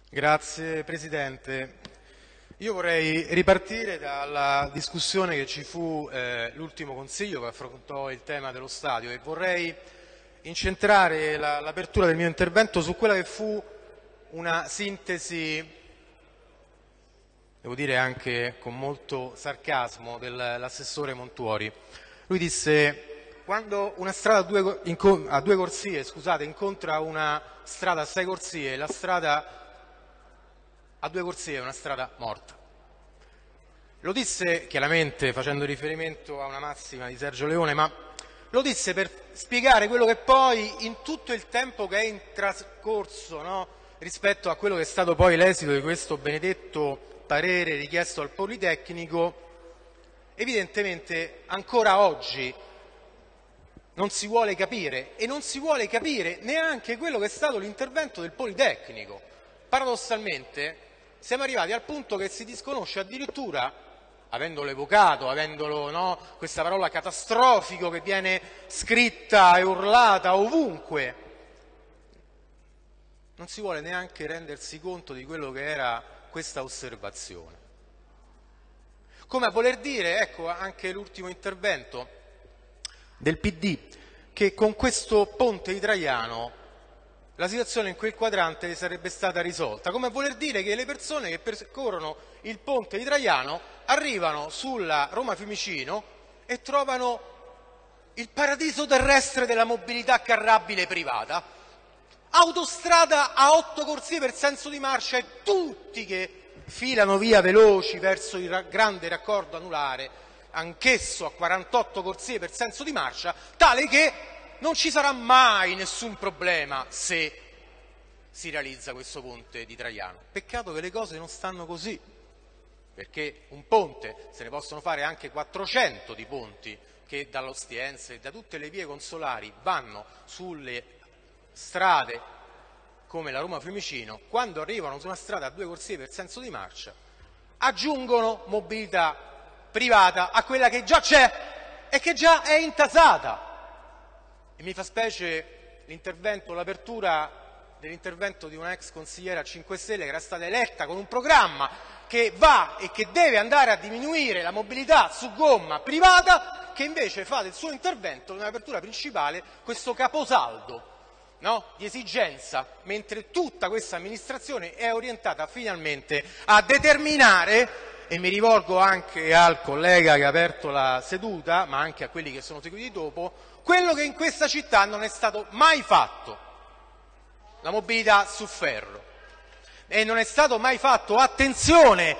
Grazie Presidente. Io vorrei ripartire dalla discussione che ci fu l'ultimo Consiglio che affrontò il tema dello stadio e vorrei incentrare l'apertura del mio intervento su quella che fu una sintesi, devo dire anche con molto sarcasmo, dell'assessore Montuori. Lui disse: quando una strada a due corsie incontra una strada a 6 corsie, la strada a 2 corsie è una strada morta. Lo disse chiaramente facendo riferimento a una massima di Sergio Leone, ma lo disse per spiegare quello che poi in tutto il tempo che è in trascorso, no? Rispetto a quello che è stato poi l'esito di questo benedetto parere richiesto al Politecnico, evidentemente ancora oggi non si vuole capire, e non si vuole capire neanche quello che è stato l'intervento del Politecnico. Paradossalmente siamo arrivati al punto che si disconosce addirittura, avendolo evocato, questa parola catastrofico che viene scritta e urlata ovunque, non si vuole neanche rendersi conto di quello che era questa osservazione. Come a voler dire, ecco anche l'ultimo intervento del PD, che con questo ponte di Traiano la situazione in quel quadrante sarebbe stata risolta, come a voler dire che le persone che percorrono il ponte di Traiano arrivano sulla Roma-Fiumicino e trovano il paradiso terrestre della mobilità carrabile privata, autostrada a 8 corsie per senso di marcia e tutti che filano via veloci verso il grande raccordo anulare, anch'esso a 48 corsie per senso di marcia, tale che non ci sarà mai nessun problema se si realizza questo ponte di Traiano. Peccato che le cose non stanno così, perché un ponte, se ne possono fare anche 400 di ponti che dall'Ostiense e da tutte le vie consolari vanno sulle strade come la Roma-Fiumicino, quando arrivano su una strada a 2 corsie per senso di marcia, aggiungono mobilità privata a quella che già c'è e che già è intasata. E mi fa specie l'apertura dell'intervento di una ex consigliera 5 Stelle che era stata eletta con un programma che va e che deve andare a diminuire la mobilità su gomma privata, che invece fa del suo intervento nell'apertura principale questo caposaldo, no? Di esigenza, mentre tutta questa amministrazione è orientata finalmente a determinare, e mi rivolgo anche al collega che ha aperto la seduta, ma anche a quelli che sono seguiti dopo, quello che in questa città non è stato mai fatto, la mobilità su ferro. E non è stato mai fatto, attenzione,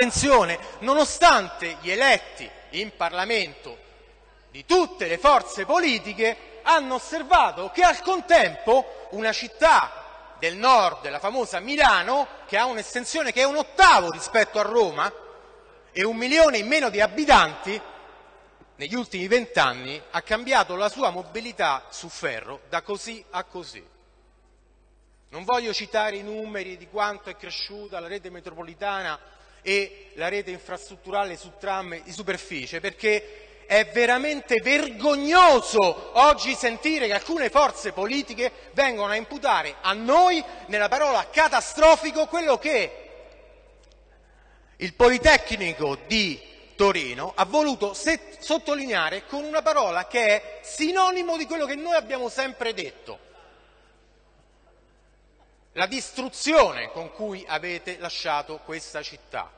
nonostante gli eletti in Parlamento di tutte le forze politiche hanno osservato che al contempo una città del nord, la famosa Milano, che ha un'estensione che è un ottavo rispetto a Roma e 1 milione in meno di abitanti, negli ultimi 20 anni ha cambiato la sua mobilità su ferro da così a così. Non voglio citare i numeri di quanto è cresciuta la rete metropolitana e la rete infrastrutturale su tram di superficie, perché è veramente vergognoso oggi sentire che alcune forze politiche vengono a imputare a noi, nella parola catastrofico, quello che il Politecnico di Torino ha voluto sottolineare con una parola che è sinonimo di quello che noi abbiamo sempre detto: la distruzione con cui avete lasciato questa città.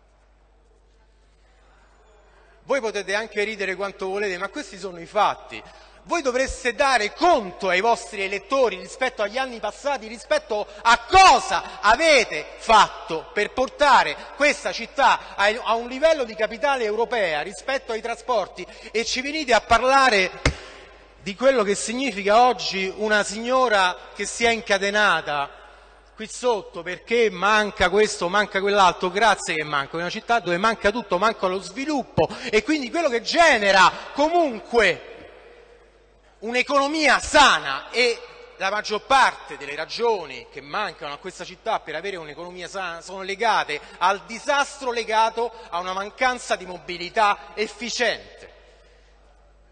Voi potete anche ridere quanto volete, ma questi sono i fatti. Voi dovreste dare conto ai vostri elettori rispetto agli anni passati, rispetto a cosa avete fatto per portare questa città a un livello di capitale europea rispetto ai trasporti, e ci venite a parlare di quello che significa oggi una signora che si è incatenata qui sotto perché manca questo, manca quell'altro. Grazie che manca, è una città dove manca tutto, manca lo sviluppo, e quindi quello che genera comunque un'economia sana, e la maggior parte delle ragioni che mancano a questa città per avere un'economia sana sono legate al disastro legato a una mancanza di mobilità efficiente.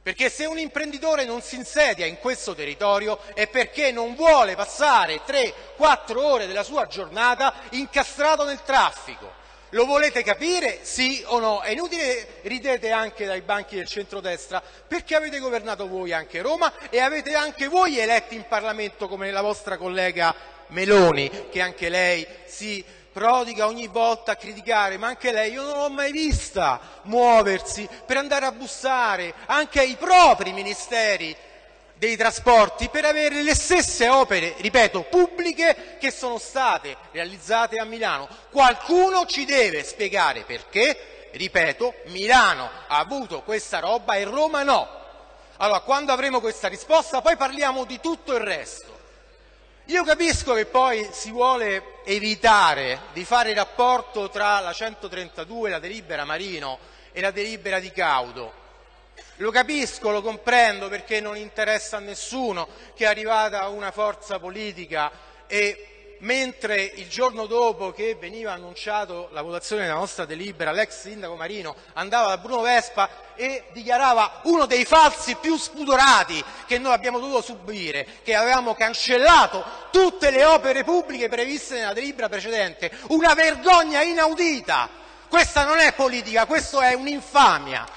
Perché se un imprenditore non si insedia in questo territorio è perché non vuole passare 3-4 ore della sua giornata incastrato nel traffico. Lo volete capire? Sì o no? È inutile ridete anche dai banchi del centrodestra, perché avete governato voi anche Roma e avete anche voi eletti in Parlamento come la vostra collega Meloni, che anche lei si prodiga ogni volta a criticare, ma anche lei io non l'ho mai vista muoversi per andare a bussare anche ai propri ministeri dei trasporti per avere le stesse opere, ripeto, pubbliche che sono state realizzate a Milano. Qualcuno ci deve spiegare perché, ripeto, Milano ha avuto questa roba e Roma no. Allora, quando avremo questa risposta, poi parliamo di tutto il resto. Io capisco che poi si vuole evitare di fare il rapporto tra la 132, la delibera Marino e la delibera di Caudo. Lo capisco, lo comprendo, perché non interessa a nessuno che è arrivata una forza politica e mentre il giorno dopo che veniva annunciato la votazione della nostra delibera, l'ex sindaco Marino andava da Bruno Vespa e dichiarava uno dei falsi più spudorati che noi abbiamo dovuto subire, che avevamo cancellato tutte le opere pubbliche previste nella delibera precedente. Una vergogna inaudita! Questa non è politica, questo è un'infamia.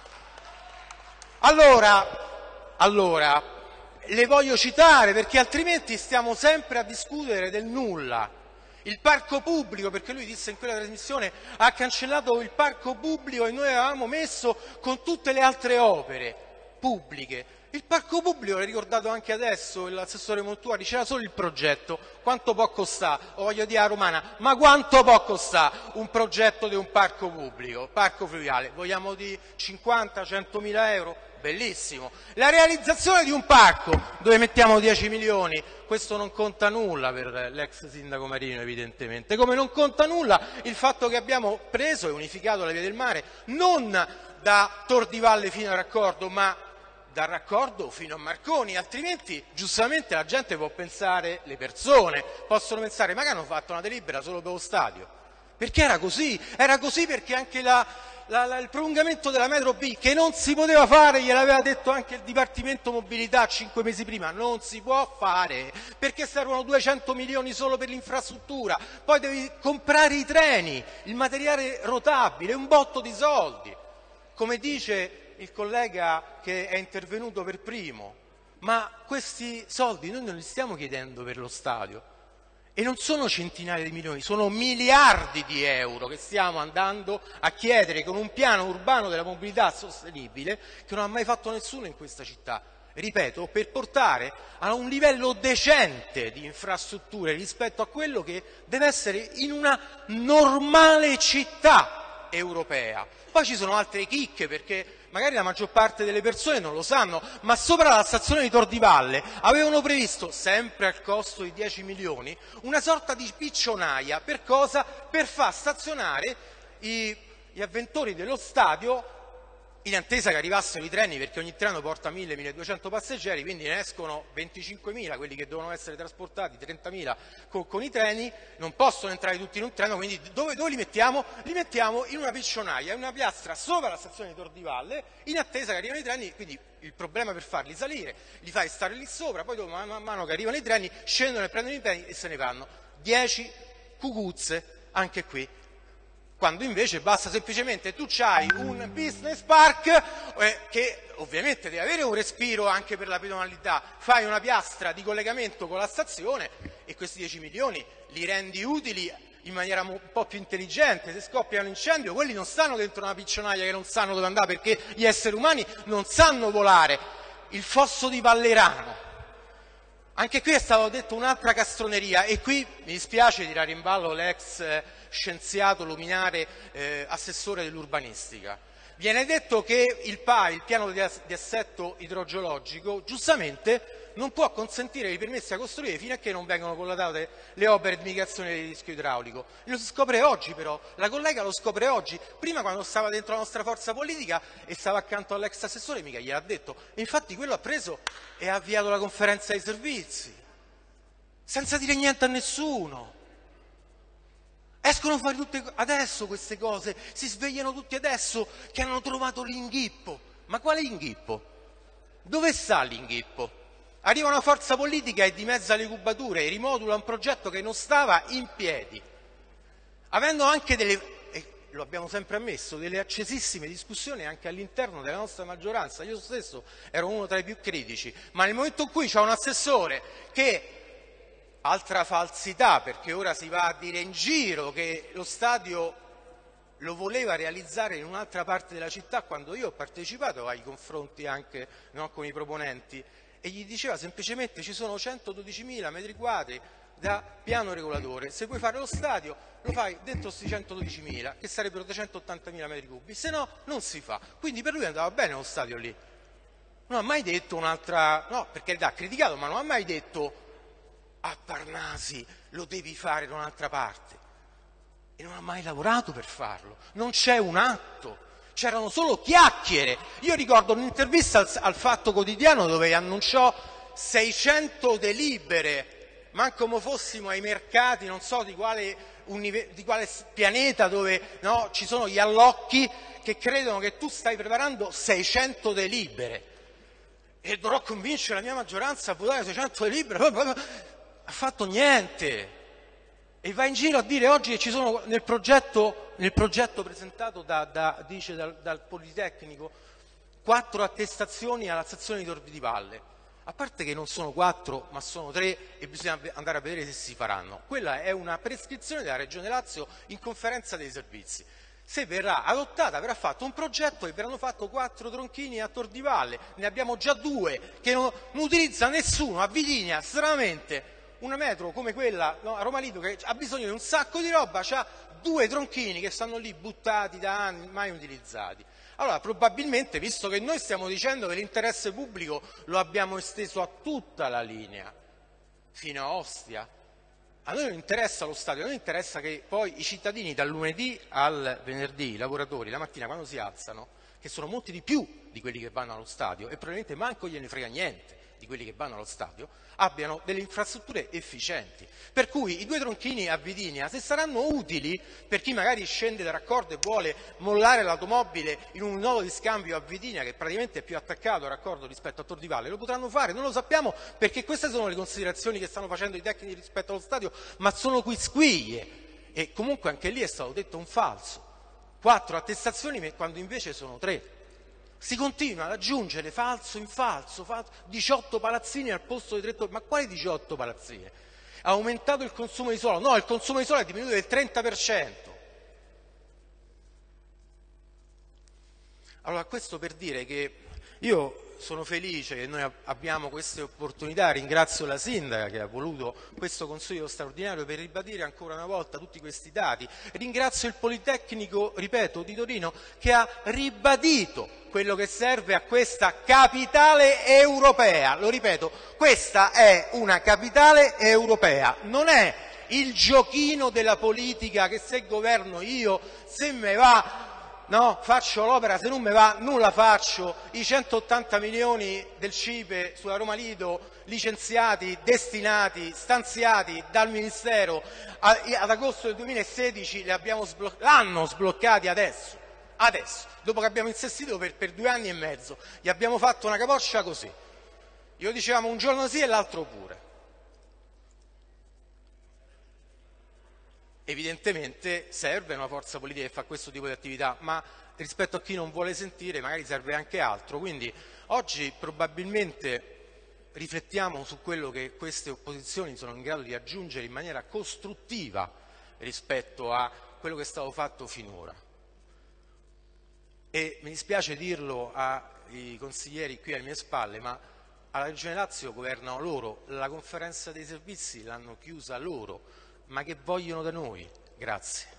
Allora, le voglio citare perché altrimenti stiamo sempre a discutere del nulla. Il parco pubblico, perché lui disse in quella trasmissione, ha cancellato il parco pubblico e noi avevamo messo con tutte le altre opere pubbliche. Il parco pubblico, l'ha ricordato anche adesso l'assessore Montuari, c'era solo il progetto. Quanto può costare? O voglio dire a Romana, ma quanto può costare un progetto di un parco pubblico, parco fluviale? Vogliamo di 50-100 mila euro? Bellissimo. La realizzazione di un parco dove mettiamo 10 milioni, questo non conta nulla per l'ex sindaco Marino evidentemente, come non conta nulla il fatto che abbiamo preso e unificato la via del mare non da Tor di Valle fino a Raccordo, ma dal Raccordo fino a Marconi, altrimenti giustamente la gente può pensare, le persone possono pensare, ma che hanno fatto una delibera solo per lo stadio? Perché era così perché anche il prolungamento della metro B, che non si poteva fare, gliel'aveva detto anche il Dipartimento Mobilità 5 mesi prima, non si può fare, perché servono 200 milioni solo per l'infrastruttura, poi devi comprare i treni, il materiale rotabile, un botto di soldi. Come dice il collega che è intervenuto per primo, ma questi soldi noi non li stiamo chiedendo per lo stadio. E non sono centinaia di milioni, sono miliardi di euro che stiamo andando a chiedere con un piano urbano della mobilità sostenibile che non ha mai fatto nessuno in questa città. Ripeto, per portare a un livello decente di infrastrutture rispetto a quello che deve essere in una normale città europea. Poi ci sono altre chicche perché magari la maggior parte delle persone non lo sanno, ma sopra la stazione di Tor di Valle avevano previsto, sempre al costo di 10 milioni, una sorta di piccionaia. Per cosa? Per far stazionare gli avventori dello stadio in attesa che arrivassero i treni, perché ogni treno porta 1000-1200 passeggeri, quindi ne escono 25.000, quelli che devono essere trasportati, 30.000 con i treni, non possono entrare tutti in un treno, quindi dove li mettiamo? Li mettiamo in una piccionaia, in una piastra sopra la stazione di Tor di Valle, in attesa che arrivino i treni, quindi il problema per farli salire, li fai stare lì sopra, poi dopo man mano che arrivano i treni, scendono e prendono i treni e se ne vanno. 10 cucuzze anche qui. Quando invece basta semplicemente, tu c'hai un business park che ovviamente deve avere un respiro anche per la pedonalità, fai una piastra di collegamento con la stazione e questi 10 milioni li rendi utili in maniera un po' più intelligente. Se scoppia un incendio, quelli non stanno dentro una piccionaia che non sanno dove andare perché gli esseri umani non sanno volare. Il fosso di Vallerano. Anche qui è stato detto un'altra castroneria e qui mi dispiace tirare in ballo l'ex scienziato luminare assessore dell'urbanistica. Viene detto che il PAI, il piano di assetto idrogeologico, giustamente non può consentire i permessi a costruire fino a che non vengono collaudate le opere di mitigazione del rischio idraulico. Lo si scopre oggi però, la collega lo scopre oggi, prima quando stava dentro la nostra forza politica e stava accanto all'ex assessore mica gliel'ha detto, e infatti quello ha preso e ha avviato la conferenza dei servizi, senza dire niente a nessuno. Escono fuori tutte adesso queste cose, si svegliano tutti adesso che hanno trovato l'inghippo. Ma quale inghippo? Dove sta l'inghippo? Arriva una forza politica e dimezza le cubature e rimodula un progetto che non stava in piedi, avendo anche lo abbiamo sempre ammesso, delle accesissime discussioni anche all'interno della nostra maggioranza. Io stesso ero uno tra i più critici, ma nel momento in cui c'è un assessore che, altra falsità, perché ora si va a dire in giro che lo stadio lo voleva realizzare in un'altra parte della città, quando io ho partecipato ai confronti anche con i proponenti, e gli diceva semplicemente ci sono 112.000 metri quadri da piano regolatore, se vuoi fare lo stadio lo fai dentro questi 112.000, che sarebbero 380.000 metri cubi, se no non si fa. Quindi per lui andava bene lo stadio lì. Non ha mai detto un'altra, no, per carità, ha criticato, ma non ha mai detto a Parnasi lo devi fare da un'altra parte. E non ha mai lavorato per farlo. Non c'è un atto, c'erano solo chiacchiere. Io ricordo un'intervista al Fatto Quotidiano dove annunciò 600 delibere, manco come fossimo ai mercati, non so di quale pianeta, dove no, ci sono gli allocchi che credono che tu stai preparando 600 delibere. E dovrò convincere la mia maggioranza a votare 600 delibere. Ha fatto niente. E va in giro a dire oggi che ci sono nel progetto presentato dal Politecnico 4 attestazioni alla stazione di Tor di Valle. A parte che non sono 4 ma sono 3 e bisogna andare a vedere se si faranno. Quella è una prescrizione della Regione Lazio in conferenza dei servizi. Se verrà adottata verrà fatto un progetto e verranno fatti 4 tronchini a Tor di Valle. Ne abbiamo già 2 che non utilizza nessuno. A Vitigna stranamente una metro come quella a Roma Lido, che ha bisogno di un sacco di roba, c'ha 2 tronchini che stanno lì buttati da anni, mai utilizzati. Allora probabilmente, visto che noi stiamo dicendo che l'interesse pubblico lo abbiamo esteso a tutta la linea fino a Ostia, a noi non interessa lo stadio, a noi interessa che poi i cittadini dal lunedì al venerdì, i lavoratori, la mattina quando si alzano, che sono molti di più di quelli che vanno allo stadio e probabilmente manco gliene frega niente di quelli che vanno allo stadio, abbiano delle infrastrutture efficienti. Per cui i 2 tronchini a Vitigna, se saranno utili per chi magari scende da raccordo e vuole mollare l'automobile in un nodo di scambio a Vitigna, che praticamente è più attaccato a raccordo rispetto a Tor di Valle, lo potranno fare, non lo sappiamo perché queste sono le considerazioni che stanno facendo i tecnici rispetto allo stadio, ma sono quisquiglie e comunque anche lì è stato detto un falso. 4 attestazioni quando invece sono 3. Si continua ad aggiungere falso in falso, 18 palazzini al posto di 3 torri. Ma quali 18 palazzini? Ha aumentato il consumo di suolo? No, il consumo di suolo è diminuito del 30%. Allora, questo per dire che io sono felice che noi abbiamo queste opportunità, ringrazio la Sindaca che ha voluto questo Consiglio straordinario per ribadire ancora una volta tutti questi dati, ringrazio il Politecnico, ripeto, di Torino che ha ribadito quello che serve a questa capitale europea, lo ripeto, questa è una capitale europea, non è il giochino della politica che se governo io, se me va, no, faccio l'opera, se non me va non la faccio, i 180 milioni del CIPE sulla Roma Lido licenziati, destinati, stanziati dal Ministero ad agosto del 2016 l'hanno sbloccati adesso, dopo che abbiamo insistito per 2 anni e mezzo, gli abbiamo fatto una capoccia così, glielo dicevamo un giorno sì e l'altro pure. Evidentemente serve una forza politica che fa questo tipo di attività, ma rispetto a chi non vuole sentire magari serve anche altro. Quindi oggi probabilmente riflettiamo su quello che queste opposizioni sono in grado di aggiungere in maniera costruttiva rispetto a quello che è stato fatto finora. E mi dispiace dirlo ai consiglieri qui alle mie spalle, ma alla Regione Lazio governano loro, la conferenza dei servizi l'hanno chiusa loro. Ma che vogliono da noi? Grazie.